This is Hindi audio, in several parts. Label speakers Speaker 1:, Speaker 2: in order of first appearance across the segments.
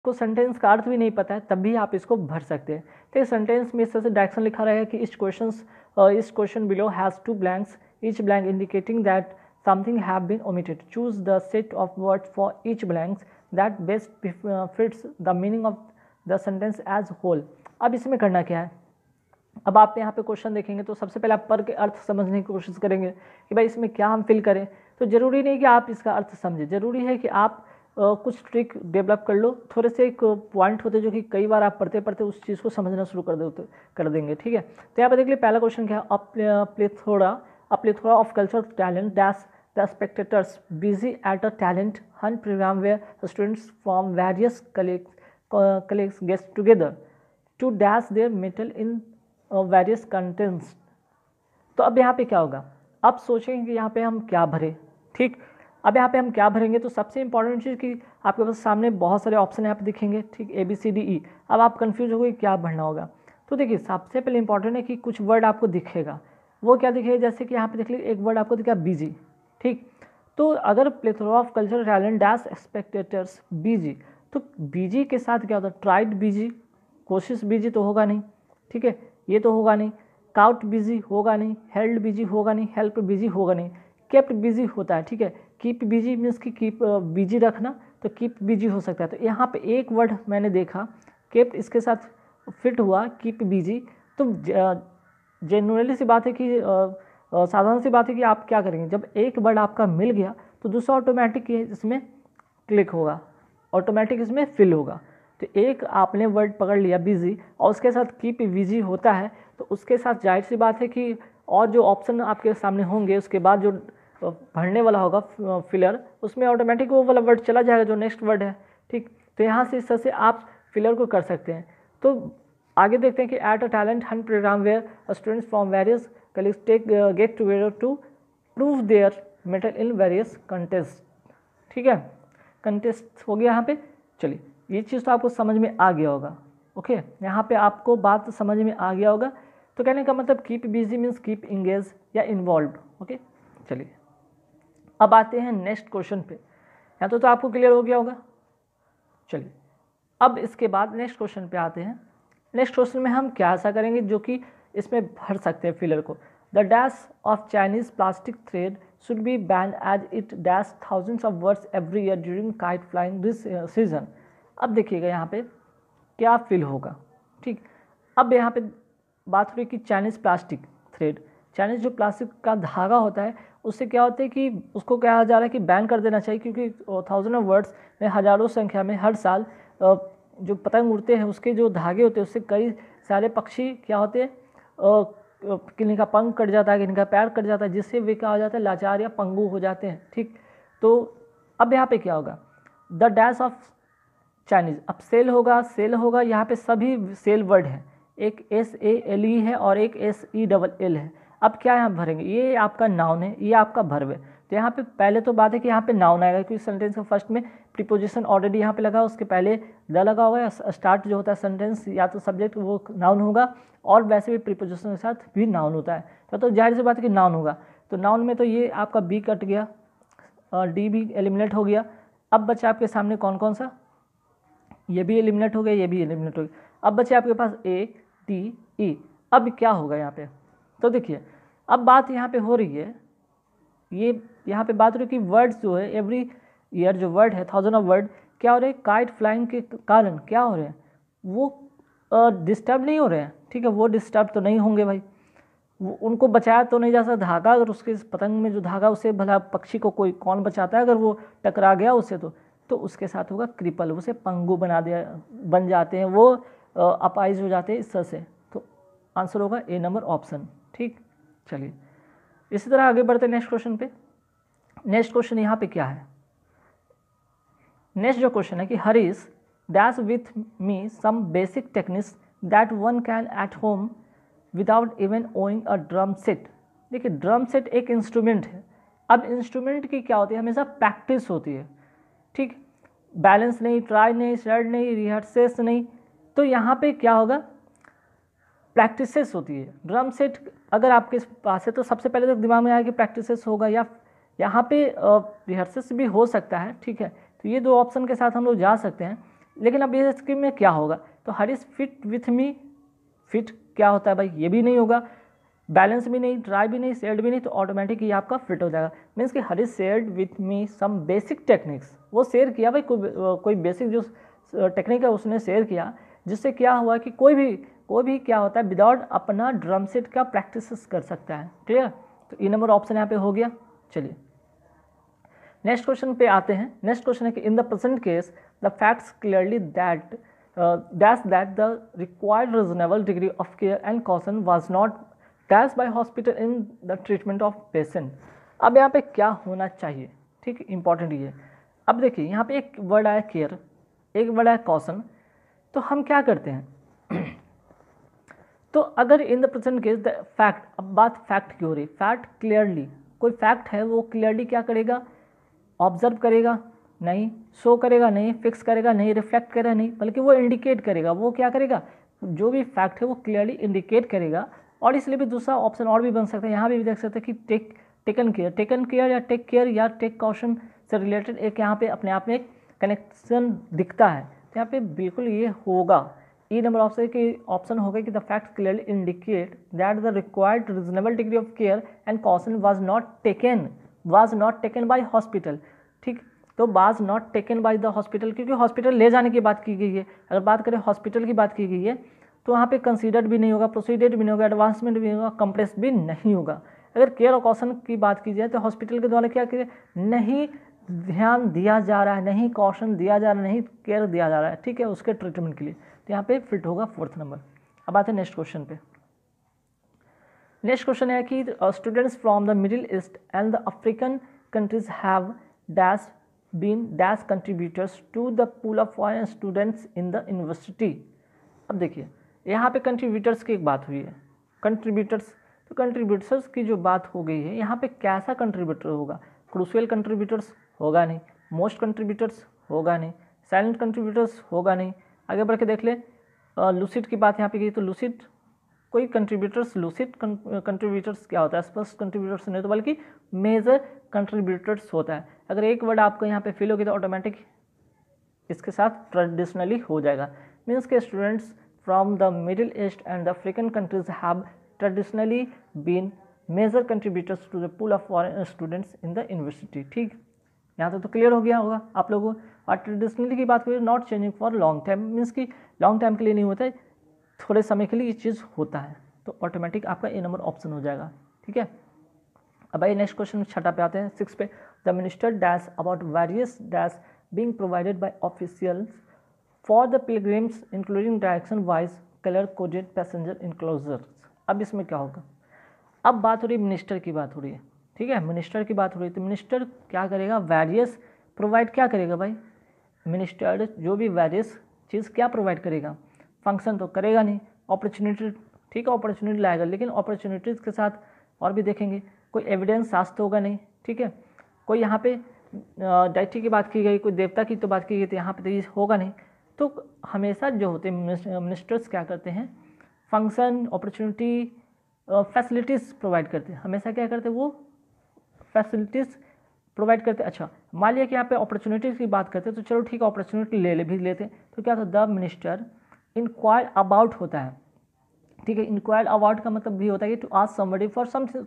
Speaker 1: को सेंटेंस का अर्थ भी नहीं पता है तब भी आप इसको भर सकते हैं। तो सेंटेंस में इस तरह से डायरेक्शन लिखा रहेगा कि इस question below has 2 blanks, each blank indicating that something have been omitted. Choose the set of words for each blanks that best fits the meaning of the sentence as whole. अब इसमें करना क्या है, अब आप यहाँ पे क्वेश्चन देखेंगे तो सबसे पहले आप पर के अर्थ समझने की कोशिश करेंगे कि भाई इसमें क्या हम फिल करें। तो ज़रूरी नहीं कि आप इसका अर्थ समझें, ज़रूरी है कि आप कुछ ट्रिक डेवलप कर लो। थोड़े से एक पॉइंट होते जो कि कई बार आप पढ़ते पढ़ते उस चीज़ को समझना शुरू कर देंगे, ठीक है। तो यहाँ पर देख लीजिए पहला क्वेश्चन क्या है, a plethora of cultural talent dash the spectators busy at a talent hunt program where students from various colleges get together to dash their metal in various contents. तो अब यहाँ पे क्या होगा, अब सोचेंगे कि यहाँ पे हम क्या भरें, ठीक। अब यहाँ पे हम क्या भरेंगे, तो सबसे इंपॉर्टेंट चीज़ कि आपके पास सामने बहुत सारे ऑप्शन यहाँ पे दिखेंगे, ठीक, ABCDE। अब आप कंफ्यूज हो गए क्या भरना होगा। तो देखिए सबसे पहले इंपॉर्टेंट है कि कुछ वर्ड आपको दिखेगा, वो क्या दिखेगा, जैसे कि यहाँ पे देख लीजिए एक वर्ड आपको दिखा बीजी, ठीक। तो अगर plethora of cultural talent dash spectators busy, तो बीजी के साथ क्या होता है, ट्राइड बीजी, कोशिश बीजी तो होगा नहीं, ठीक है, ये तो होगा नहीं, काउट बिजी होगा नहीं, हेल्ड बिजी होगा नहीं, हेल्प बिजी होगा नहीं, केप्ट बिजी होता है, ठीक है। कीप बिजी मीन्स कि कीप बिजी रखना, तो कीप बिजी हो सकता है। तो यहाँ पे एक वर्ड मैंने देखा केप्ट इसके साथ फिट हुआ, कीप बिजी। तो जनरली सी बात है कि साधारण सी बात है कि आप क्या करेंगे, जब एक वर्ड आपका मिल गया तो दूसरा ऑटोमेटिक इसमें क्लिक होगा, ऑटोमेटिक इसमें फिल होगा। तो एक आपने वर्ड पकड़ लिया बिजी और उसके साथ कीप बिजी होता है, तो उसके साथ जाहिर सी बात है कि और जो ऑप्शन आपके सामने होंगे उसके बाद जो भरने वाला होगा फिलर, उसमें ऑटोमेटिक वो वाला वर्ड चला जाएगा जो नेक्स्ट वर्ड है, ठीक। तो यहाँ से इस तरह से आप फिलर को कर सकते हैं। तो आगे देखते हैं कि at a talent hunt programme where students from various college get together to prove their mettle in various contest, ठीक है। कंटेस्ट हो गया यहाँ पे। चलिए ये चीज़ तो आपको समझ में आ गया होगा, ओके, यहाँ पे आपको बात समझ में आ गया होगा। तो कहने का मतलब keep busy means keep engage या इन्वॉल्व, ओके। चलिए अब आते हैं नेक्स्ट क्वेश्चन पे, यहाँ तो आपको क्लियर हो गया होगा। चलिए अब इसके बाद नेक्स्ट क्वेश्चन पे आते हैं। नेक्स्ट क्वेश्चन में हम क्या ऐसा करेंगे जो कि इसमें भर सकते हैं फिलर को। The dash of Chinese plastic thread should be ban as it dash thousands of words every year during kite flying this season. अब देखिएगा यहाँ पे क्या फिल होगा, ठीक। अब यहाँ पे बात हो रही है कि चाइनीज़ प्लास्टिक थ्रेड, चाइनीज़ जो प्लास्टिक का धागा होता है उससे क्या होता है कि उसको कहा जा रहा है कि बैन कर देना चाहिए, क्योंकि थाउजेंड ऑफ वर्ड्स में हज़ारों संख्या में हर साल जो पतंग उड़ते हैं उसके जो धागे होते हैं उससे कई सारे पक्षी क्या होते हैं, किन्हीं का पंख कट जाता है, किन्हीं का पैर कट जाता है, जिससे वे क्या हो जाता है, लाचार या पंगु हो जाते हैं, ठीक। तो अब यहाँ पे क्या होगा, द डैश ऑफ चाइनीज़, अब सेल होगा, यहाँ पे सभी सेल वर्ड हैं, एक SALE है और एक SELL है। अब क्या यहाँ भरेंगे, ये आपका नाउन है, ये आपका वर्ब है। तो यहाँ पे पहले तो बात है कि यहाँ पे नाउन आएगा, क्योंकि सेंटेंस का फर्स्ट में प्रीपोजिशन ऑलरेडी यहाँ पे लगा, उसके पहले द लगा होगा। स्टार्ट जो होता है सेंटेंस या तो सब्जेक्ट वो नाउन होगा, और वैसे भी प्रीपोजिशन के साथ भी नाउन होता है। तो जाहिर सी बात है कि नाउन होगा। तो नाउन में तो ये आपका बी कट गया, डी भी एलिमिनेट हो गया। अब बचा आपके सामने कौन कौन सा, ये भी एलिमिनेट हो गया, ये भी एलिमिनेट हो गया। अब बचे आपके पास ADE। अब क्या होगा यहाँ पे, तो देखिए अब बात यहाँ पे हो रही है, ये यहाँ पे बात हो रही है कि वर्ड्स जो है एवरी ईयर जो वर्ड है थाउजेंड ऑफ वर्ड क्या हो रहे हैं, काइट फ्लाइंग के कारण क्या हो रहे हैं, वो डिस्टर्ब नहीं हो रहे हैं, ठीक है। वो डिस्टर्ब तो नहीं होंगे भाई, वो उनको बचाया तो नहीं जा सकता। धागा अगर उसके पतंग में जो धागा उसे भला पक्षी को कोई कौन बचाता है, अगर वो टकरा गया उससे तो उसके साथ होगा क्रिपल, उसे पंगु बन जाते हैं, वो अपाइज हो जाते हैं इस तरह से। तो आंसर होगा A नंबर ऑप्शन, ठीक। चलिए इसी तरह आगे बढ़ते हैं नेक्स्ट क्वेश्चन पे। नेक्स्ट क्वेश्चन यहाँ पे क्या है, नेक्स्ट जो क्वेश्चन है कि Harish dash with me some basic techniques that one can at home without even owing a drum set. देखिए ड्रम सेट एक इंस्ट्रूमेंट है। अब इंस्ट्रूमेंट की क्या होती है, हमेशा प्रैक्टिस होती है, ठीक। बैलेंस नहीं, ट्राई नहीं, शर्ट नहीं, रिहर्सेस नहीं। तो यहाँ पे क्या होगा, प्रैक्टिसेस होती है। ड्रम सेट अगर आपके पास है तो सबसे पहले तो दिमाग में आया कि प्रैक्टिसेस होगा, या यहाँ पे रिहर्सेस भी हो सकता है, ठीक है। तो ये दो ऑप्शन के साथ हम लोग जा सकते हैं। लेकिन अब ये स्कीम में क्या होगा, तो Harish fit with me, fit क्या होता है भाई, ये भी नहीं होगा, बैलेंस भी नहीं, ट्राई भी नहीं, शेयर्ड भी नहीं, तो ऑटोमेटिक ये आपका फिट हो जाएगा। मीन्स कि Harish shared with me some basic techniques, वो शेयर किया भाई, कोई बेसिक जो टेक्निक है उसने शेयर किया, जिससे क्या हुआ कि कोई भी क्या होता है विदाउट अपना ड्रम सेट का प्रैक्टिस कर सकता है। क्लियर, तो ई नंबर ऑप्शन यहाँ पे हो गया। चलिए नेक्स्ट क्वेश्चन पे आते हैं। नेक्स्ट क्वेश्चन है कि in the present case the facts clearly that the required reasonable degree of care and caution was not dash by hospital in the treatment of patient. अब यहाँ पे क्या होना चाहिए, ठीक, इंपॉर्टेंट ये। अब देखिए यहाँ पे एक वर्ड आया केयर, एक वर्ड आया कॉशन, तो हम क्या करते हैं तो अगर in the present case the fact, अब बात फैक्ट की हो रही, फैक्ट क्लियरली, कोई फैक्ट है वो क्लियरली क्या करेगा, ऑब्जर्व करेगा नहीं, शो करेगा नहीं, फिक्स करेगा नहीं, रिफ्लेक्ट करेगा नहीं, बल्कि वो इंडिकेट करेगा। वो क्या करेगा, जो भी फैक्ट है वो क्लियरली इंडिकेट करेगा। और इसलिए भी दूसरा ऑप्शन और भी बन सकता है, यहाँ भी देख सकते हैं कि टेकन केयर या टेक केयर या टेक कॉशन से रिलेटेड एक यहाँ पे अपने आप में एक कनेक्शन दिखता है, तो यहाँ पे बिल्कुल ये होगा। ई नंबर ऑप्शन होगा कि the fact clearly indicate that the required reasonable degree of care and caution was not taken by hospital. ठीक, तो was not taken by the hospital, क्योंकि हॉस्पिटल ले जाने की बात की गई है। अगर बात करें हॉस्पिटल की बात की गई है तो वहाँ पे कंसीडर्ड भी नहीं होगा, प्रोसीडेड भी नहीं होगा, एडवांसमेंट भी नहीं होगा, कंप्रेस भी नहीं होगा। अगर केयर और कॉशन की बात की जाए तो हॉस्पिटल के द्वारा क्या किया, नहीं ध्यान दिया जा रहा है, नहीं कॉशन दिया जा रहा है, नहीं केयर दिया जा रहा है, ठीक है, उसके ट्रीटमेंट के लिए, तो यहाँ पे फिट होगा फोर्थ नंबर। अब आते हैं नेक्स्ट क्वेश्चन पे। नेक्स्ट क्वेश्चन है कि students from the Middle East and the African countries have dash been dash contributors to the pool of foreign students in the university. अब देखिए यहाँ पे कंट्रीब्यूटर्स की एक बात हुई है, कंट्रीब्यूटर्स, तो कंट्रीब्यूटर्स की जो बात हो गई है यहाँ पे कैसा कंट्रीब्यूटर होगा, क्रूशियल कंट्रीब्यूटर्स होगा नहीं, मोस्ट कंट्रीब्यूटर्स होगा नहीं, साइलेंट कंट्रीब्यूटर्स होगा नहीं। आगे बढ़ के देख ले, लूसिड की बात यहाँ पे की, तो लूसिड कोई कंट्रीब्यूटर्स, लूसिड कंट्रीब्यूटर्स क्या होता है, स्पष्ट कंट्रीब्यूटर्स नहीं तो बल्कि मेजर कंट्रीब्यूटर्स होता है। अगर एक वर्ड आपको यहाँ पे फील होगी तो ऑटोमेटिक इसके साथ ट्रेडिशनली हो जाएगा। मीन्स के students from the Middle East and the African countries have traditionally been major contributors to the pool of foreign students in the university. ठीक, यहाँ तो क्लियर हो गया होगा आप लोगों को। और ट्रेडिशनली की बात करें, not changing for long time, means कि लॉन्ग टाइम के लिए नहीं होता है, थोड़े समय के लिए ये चीज़ होता है, तो ऑटोमेटिक आपका ए नंबर ऑप्शन हो जाएगा। ठीक है, अब आइए नेक्स्ट क्वेश्चन छठा पे आते हैं, 6 पे। The minister dash about various dash being provided by officials for the pilgrims including direction wise colour coded passenger enclosures. अब इसमें क्या होगा, अब बात हो रही है मिनिस्टर की बात हो रही है, ठीक है, मिनिस्टर की बात हो रही है, तो मिनिस्टर क्या करेगा, वेरियस प्रोवाइड क्या करेगा भाई, मिनिस्टर जो भी वेरियस चीज़ क्या प्रोवाइड करेगा, फंक्शन तो करेगा नहीं, अपॉर्चुनिटी, ठीक है, अपॉर्चुनिटी लाएगा, लेकिन अपॉर्चुनिटीज़ के साथ और भी देखेंगे, कोई एविडेंस साथ तो होगा नहीं, ठीक है, कोई यहाँ पे डाइटी की बात की गई, कोई देवता की तो बात की गई, तो यहाँ पे तो ये होगा नहीं। तो हमेशा जो होते हैं मिनिस्टर्स क्या करते हैं, फंक्शन, अपॉर्चुनिटी, फैसिलिटीज़ प्रोवाइड करते हैं, हमेशा क्या करते हैं, वो फैसिलिटीज़ प्रोवाइड करते हैं। अच्छा, मान लिया कि यहाँ पे अपॉर्चुनिटीज़ की बात करते हैं, तो चलो ठीक है, अपॉर्चुनिटी भी लेते हैं, तो क्या होता है, द मिनिस्टर इंक्वायर अबाउट होता है, ठीक है, इंक्वायर अबाउट का मतलब भी होता है कि to ask somebody for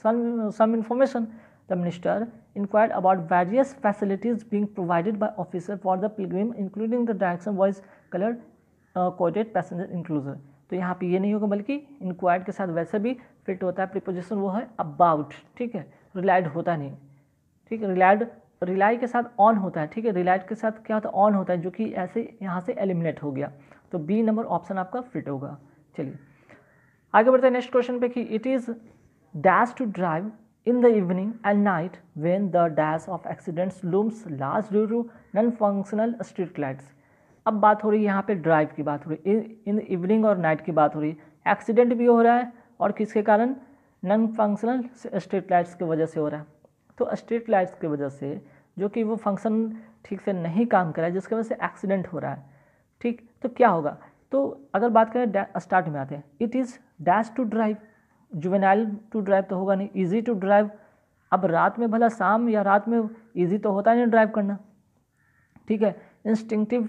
Speaker 1: some information. The minister inquired about various facilities being provided by officer for the pilgrim including the direction voice colour coded passenger enclosure. तो यहाँ पे ये नहीं होगा, बल्कि इंक्वायर्ड के साथ वैसे भी फिट होता है, प्रीपोजिशन वो है अबाउट, ठीक है, रिलाइड होता नहीं, ठीक है, रिलाई के साथ ऑन होता है, ठीक है, रिलाइड के साथ क्या होता है, ऑन होता है, जो कि ऐसे यहाँ से एलिमिनेट हो गया, तो बी नंबर ऑप्शन आपका फिट होगा। चलिए आगे बढ़ते हैं नेक्स्ट क्वेश्चन पे कि it is dash to drive in the evening and night when the dash of accidents looms large due to non functional street lights. अब बात हो रही है यहाँ पे ड्राइव की बात हो रही है, इन इवनिंग और नाइट की बात हो रही है, एक्सीडेंट भी हो रहा है और किसके कारण, नॉन फंक्शनल स्ट्रीट लाइट्स की वजह से हो रहा है। तो स्ट्रीट लाइट्स की वजह से जो कि वो फंक्शन ठीक से नहीं काम कर रहा है, जिसकी वजह से एक्सीडेंट हो रहा है, ठीक, तो क्या होगा, तो अगर बात करें स्टार्ट में आते हैं, it is dash to drive, juvenile to drive तो होगा नहीं, इजी टू ड्राइव, अब रात में भला शाम या रात में इजी तो होता नहीं ड्राइव करना, ठीक है, इंस्टिंक्टिव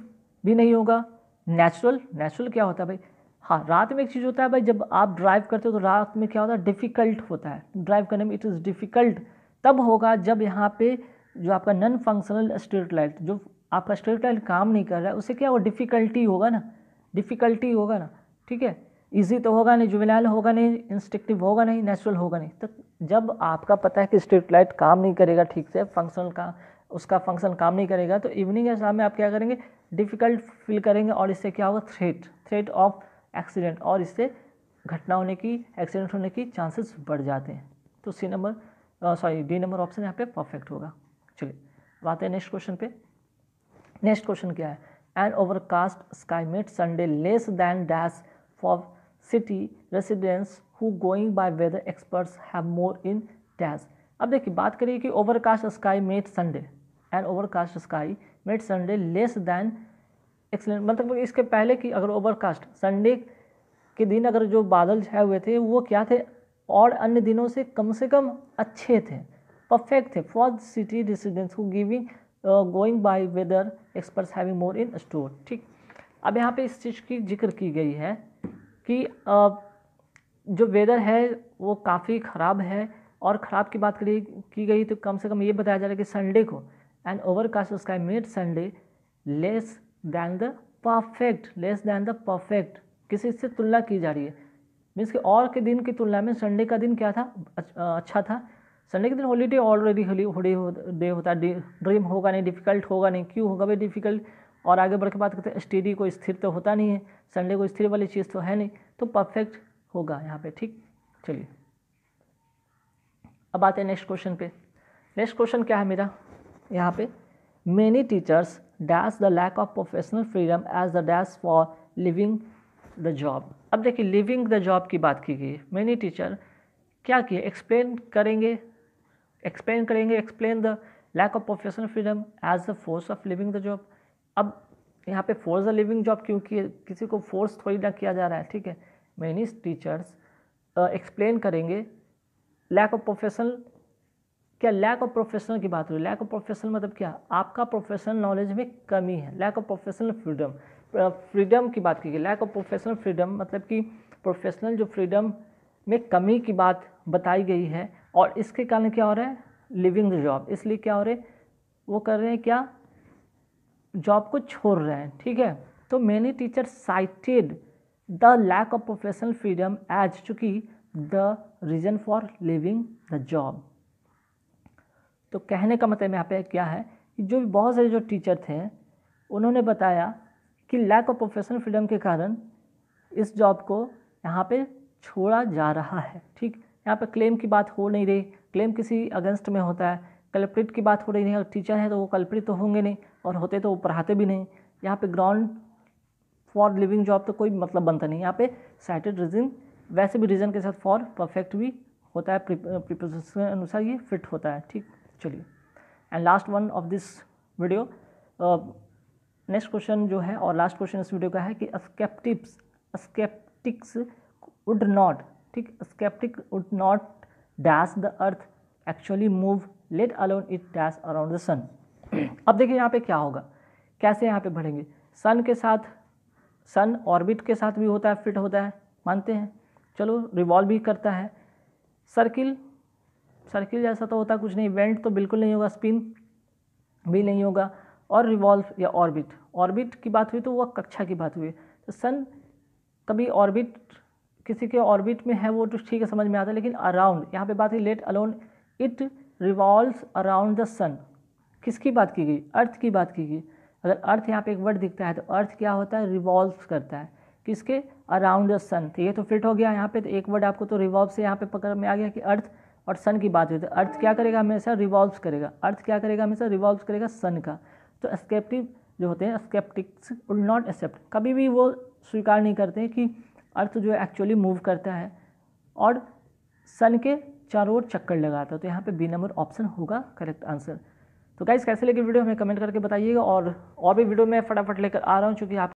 Speaker 1: भी नहीं होगा। नेचुरल क्या होता है भाई, हाँ रात में एक चीज़ होता है भाई, जब आप ड्राइव करते हो तो रात में क्या होता है, डिफ़िकल्ट होता है ड्राइव करने में, इट इज़ डिफ़िकल्ट तब होगा जब यहाँ पे जो आपका नॉन फंक्शनल स्ट्रीट लाइट, जो आपका स्ट्रीट लाइट काम नहीं कर रहा है, उससे क्या होगा, डिफ़िकल्टी होगा ना, ठीक है। ईजी तो होगा नहीं, जुवेनाइल होगा नहीं, इंस्टिंक्टिव होगा नहीं, नेचुरल होगा नहीं। तो जब आपका पता है कि स्ट्रीट लाइट काम नहीं करेगा ठीक से, उसका फंक्शन काम नहीं करेगा, तो इवनिंग या शाम में आप क्या करेंगे, डिफ़िकल्ट फील करेंगे, और इससे क्या होगा, थ्रेट ऑफ एक्सीडेंट, और इससे घटना होने की, एक्सीडेंट होने की चांसेस बढ़ जाते हैं। तो डी नंबर ऑप्शन यहाँ पे परफेक्ट होगा। चलिए बात है नेक्स्ट क्वेश्चन पे। नेक्स्ट क्वेश्चन क्या है, an overcast sky made Sunday less than dash for city residents who going by weather experts have more in dash. अब देखिए बात करिए कि overcast sky made Sunday, an overcast sky made Sunday less than excellent, मतलब इसके पहले कि अगर ओवरकास्ट संडे के दिन अगर जो बादल छाए हुए थे वो क्या थे, और अन्य दिनों से कम अच्छे थे, परफेक्ट थे, for city residents who giving going by weather experts having more in store. ठीक, अब यहाँ पे इस चीज़ की जिक्र की गई है कि जो वेदर है वो काफ़ी ख़राब है, और ख़राब की बात की गई तो कम से कम ये बताया जा रहा है कि संडे को an overcast sky made Sunday less than the perfect, किसी से तुलना की जा रही है, मीन्स कि और के दिन की तुलना में संडे का दिन क्या था, अच्छा था। संडे के दिन हॉलीडे ऑलरेडी डे होता है, ड्रीम होगा नहीं, डिफ़िकल्ट होगा नहीं, क्यों होगा भाई डिफ़िकल्ट। और आगे बढ़ के बात करते हैं, स्टडी को स्थिर तो होता नहीं है, संडे को स्थिर वाली चीज़ तो है नहीं, तो परफेक्ट होगा यहाँ पे। ठीक, चलिए अब आते हैं नेक्स्ट क्वेश्चन पे। नेक्स्ट क्वेश्चन क्या है मेरा यहाँ पे, many teachers dash the lack of professional freedom as the dash for leaving the job. अब देखिए लिविंग द जॉब की बात की गई, मेनी टीचर क्या किए, explain the lack of professional freedom as the force of leaving the job. अब यहाँ पे फोर्स द लिविंग जॉब क्योंकि किसी को फोर्स थोड़ी ना किया जा रहा है, ठीक है। मेनी टीचर्स एक्सप्लेन करेंगे लैक ऑफ प्रोफेशनल, क्या लैक ऑफ प्रोफेशनल की बात हो रही है, लैक ऑफ प्रोफेशनल मतलब क्या, आपका प्रोफेशनल नॉलेज में कमी है, लैक ऑफ प्रोफेशनल फ्रीडम की बात की गई। लैक ऑफ प्रोफेशनल फ्रीडम मतलब कि प्रोफेशनल जो फ्रीडम में कमी की बात बताई गई है, और इसके कारण क्या हो रहा है, लिविंग द जॉब, इसलिए क्या हो रहे हैं, वो कर रहे हैं क्या, जॉब को छोड़ रहे हैं, ठीक है। तो many teacher cited the lack of professional freedom as चूंकि the reason for leaving the job. तो कहने का मतलब यहाँ पे क्या है कि जो बहुत सारे जो टीचर थे उन्होंने बताया कि लैक ऑफ प्रोफेशनल फ्रीडम के कारण इस जॉब को यहाँ पे छोड़ा जा रहा है। ठीक, यहाँ पे क्लेम की बात हो नहीं रही, क्लेम किसी अगेंस्ट में होता है, कल्प्रिट की बात हो रही नहीं, अगर टीचर है तो वो कल्प्रिट तो होंगे नहीं, और होते तो वो पढ़ाते भी नहीं। यहाँ पे ग्राउंड फॉर लिविंग जॉब तो कोई मतलब बनता नहीं, यहाँ पे साइटेड रीजन, वैसे भी रीजन के साथ फॉर परफेक्ट भी होता है, प्रीपोजिशन के अनुसार ये फिट होता है। ठीक, चलिए and last one of this video, next question जो है और लास्ट क्वेश्चन इस वीडियो का है कि स्केप्टिक्स वुड नॉट, ठीक, sceptic would not dash the earth actually move let alone it dash around the sun. अब देखिए यहाँ पे क्या होगा, कैसे यहाँ पे बढ़ेंगे, सन के साथ, सन ऑर्बिट के साथ भी होता है, फिट होता है, मानते हैं, चलो रिवॉल्व भी करता है, सर्किल जैसा तो होता कुछ नहीं, वेंट तो बिल्कुल नहीं होगा, स्पिन भी नहीं होगा, और रिवॉल्व या ऑर्बिट की बात हुई तो वह कक्षा की बात हुई। तो सन कभी ऑर्बिट, किसी के ऑर्बिट में है वो तो ठीक है, समझ में आता है, लेकिन अराउंड यहाँ पे बात है, let alone it revolves around the sun, किसकी बात की गई, अर्थ की बात की गई। अगर अर्थ यहाँ पे एक वर्ड दिखता है तो अर्थ क्या होता है, रिवॉल्व करता है, किसके, अराउंड द सन। तो ये तो फिट हो गया यहाँ पे, तो एक वर्ड आपको तो रिवॉल्व से यहाँ पे पकड़ में आ गया कि अर्थ और सन की बात हुई, तो अर्थ क्या करेगा, हमेशा रिवॉल्व करेगा, अर्थ क्या करेगा, हमेशा रिवॉल्व करेगा सन का। तो स्केप्टिव जो होते हैं, स्केप्टिक्स विल नॉट एक्सेप्ट, कभी भी वो स्वीकार नहीं करते हैं कि अर्थ जो एक्चुअली मूव करता है और सन के चारों ओर चक्कर लगाता है। तो यहाँ पे बी नंबर ऑप्शन होगा करेक्ट आंसर। तो गाइस कैसे लगी वीडियो हमें कमेंट करके बताइएगा, और भी वीडियो मैं फटाफट लेकर आ रहा हूँ, चूँकि आप